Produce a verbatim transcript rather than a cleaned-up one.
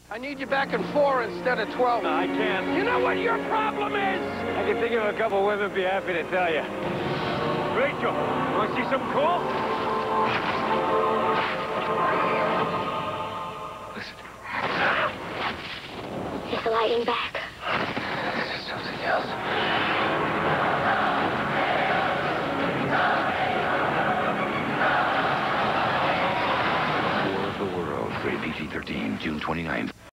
I need you back in four instead of twelve. No, I can't. You know what your problem is? I can think of a couple women be happy to tell you. Rachel, want to see something cool? Listen. Is the lighting back? This is something else. War of the World, rated P G thirteen, June twenty-ninth.